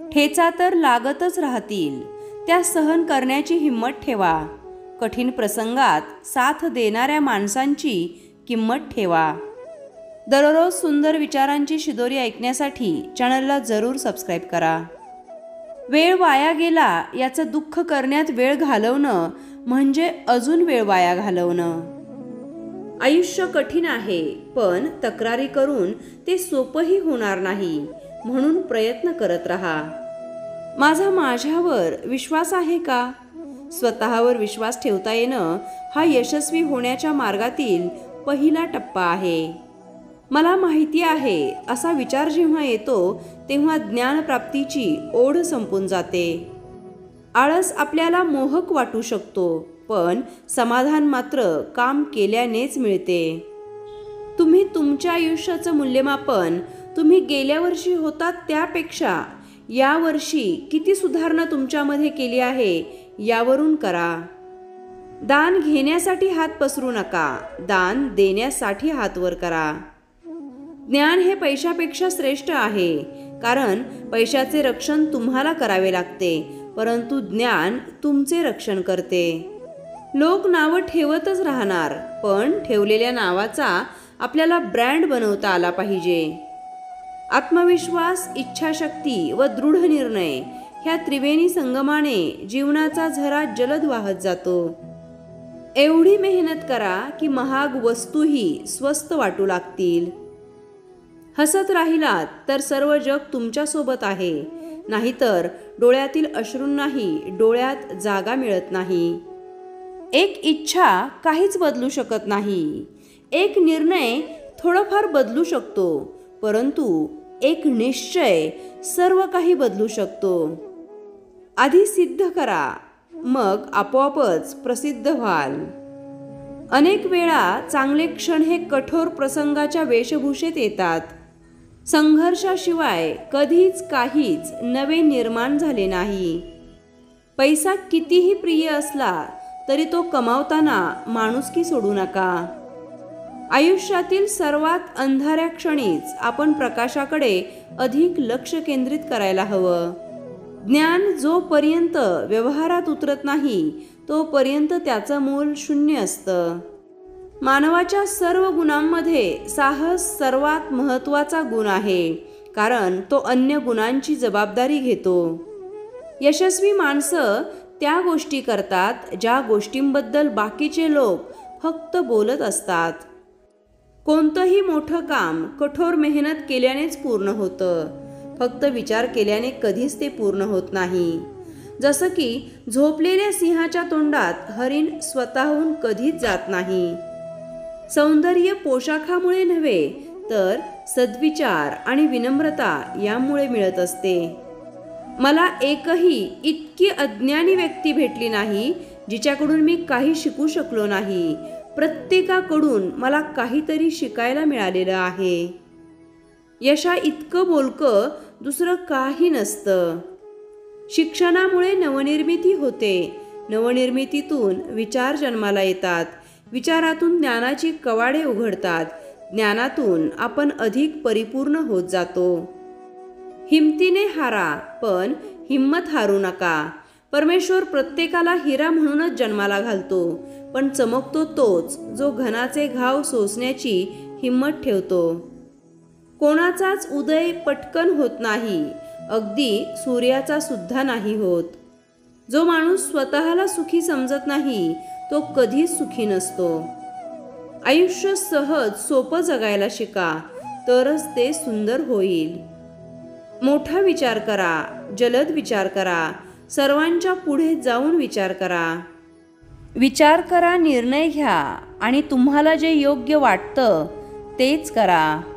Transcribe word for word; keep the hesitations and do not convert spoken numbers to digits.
ठेचा तर लागतच राहतील, त्या सहन करण्याची हिंमत ठेवा. कठीण प्रसंगात साथ देणाऱ्या माणसांची किंमत ठेवा. दररोज सुंदर विचारांची शिदोरी ऐकण्यासाठी चॅनलला जरूर सबस्क्राईब करा. वेळ वाया गेला याचं दुःख करण्यात वेळ घालवणं म्हणजे अजून वेळ वाया घालवणं. आयुष्य कठीण आहे, पण तक्रारी करून ते सोपंही होणार नाही, म्हणून प्रयत्न करत राहा. माझा माझ्यावर विश्वास आहे का? स्वतःवर विश्वास ठेवता येणं हा यशस्वी होण्याच्या मार्गातील पहिला टप्पा आहे. मला माहिती आहे असा विचार जेव्हा येतो तेव्हा ज्ञानप्राप्तीची ओढ संपून जाते. आळस आपल्याला मोहक वाटू शकतो, पण समाधान मात्र काम केल्यानेच मिळते. तुम्ही तुमच्या आयुष्याचं मूल्यमापन तुम्ही गेल्या वर्षी होतात त्यापेक्षा या वर्षी किती सुधारणा तुमच्यामध्ये केली आहे यावरून करा. दान घेण्यासाठी हात पसरू नका, दान देण्यासाठी हात वर करा. ज्ञान हे पैशापेक्षा श्रेष्ठ आहे, कारण पैशाचे रक्षण तुम्हाला करावे लागते, परंतु ज्ञान तुमचे रक्षण करते. लोक नावं ठेवतच राहणार, पण ठेवलेल्या नावाचा आपल्याला ब्रँड बनवता आला पाहिजे. आत्मविश्वास, इच्छाशक्ती व दृढ निर्णय ह्या त्रिवेणी संगमाने जीवनाचा झरा जलद वाहत जातो. एवढी मेहनत करा की महाग वस्तूही स्वस्त वाटू लागतील. हसत राहिलात तर सर्व जग तुमच्यासोबत आहे, नाहीतर डोळ्यातील अश्रूंनाही डोळ्यात जागा मिळत नाही. एक इच्छा काहीच बदलू शकत नाही, एक निर्णय थोडंफार बदलू शकतो, परंतु एक निश्चय सर्व काही बदलू शकतो. आधी सिद्ध करा, मग आपोआपच प्रसिद्ध व्हाल. अनेक वेळा चांगले क्षण हे कठोर प्रसंगाच्या वेशभूषेत येतात. संघर्षाशिवाय कधीच काहीच नवे निर्माण झाले नाही. पैसा कितीही प्रिय असला तरी तो कमावताना माणुसकी सोडू नका. आयुष्यातील सर्वात अंधाऱ्या क्षणीच आपण प्रकाशाकडे अधिक लक्ष केंद्रित करायला हवं. ज्ञान जोपर्यंत व्यवहारात उतरत नाही तोपर्यंत त्याचं मोल शून्य असतं. मानवाच्या सर्व गुणांमध्ये साहस सर्वात महत्त्वाचा गुण आहे, कारण तो अन्य गुणांची जबाबदारी घेतो. यशस्वी माणसं त्या गोष्टी करतात ज्या गोष्टींबद्दल बाकीचे लोक फक्त बोलत असतात. कोणतंही मोठं काम कठोर मेहनत केल्यानेच पूर्ण होतं, फक्त विचार केल्याने कधीच ते पूर्ण होत नाही. जसं की झोपलेल्या सिंहाच्या तोंडात हरिण स्वतःहून कधीच जात नाही. सौंदर्य पोशाखामुळे नव्हे तर सद्विचार आणि विनम्रता यामुळे मिळत असते. मला एकही इतकी अज्ञानी व्यक्ती भेटली नाही जिच्याकडून मी काही शिकू शकलो नाही. प्रत्येकाकडून मला काहीतरी शिकायला मिळालेलं आहे. यशा इतकं बोलकं दुसरं काही नसतं. शिक्षणामुळे नवनिर्मिती होते, नवनिर्मितीतून विचार जन्माला येतात, विचारातून ज्ञानाची कवाडे उघडतात, ज्ञानातून आपण अधिक परिपूर्ण होत जातो. हिमतीने हारा, पण हिम्मत हारू नका. परमेश्वर प्रत्येकाला हिरा म्हणूनच जन्माला घालतो, पण चमकतो तोच जो घनाचे घाव सोसण्याची हिम्मत ठेवतो. कोणाचाच उदय पटकन होत नाही, अगदी सूर्याचा सुद्धा नाही होत. जो माणूस स्वतःला सुखी समजत नाही तो कधीच सुखी नसतो. आयुष्य सहज सोपं जगायला शिका, तरच ते सुंदर होईल. मोठा विचार करा, जलद विचार करा, सर्वांच्या पुढे जाऊन विचार करा. विचार करा, निर्णय घ्या आणि तुम्हाला जे योग्य वाटतं तेच करा.